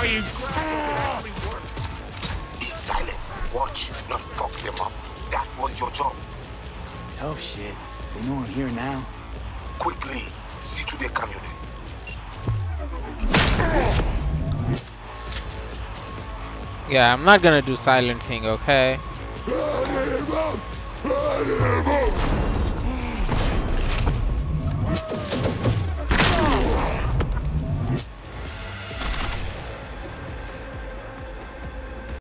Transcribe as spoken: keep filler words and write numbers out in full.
are you? Be silent. Watch, not fuck them up. That was your job. Tough shit. They know I'm here now. Quickly, see to the community. Yeah, I'm not gonna do silent thing, okay?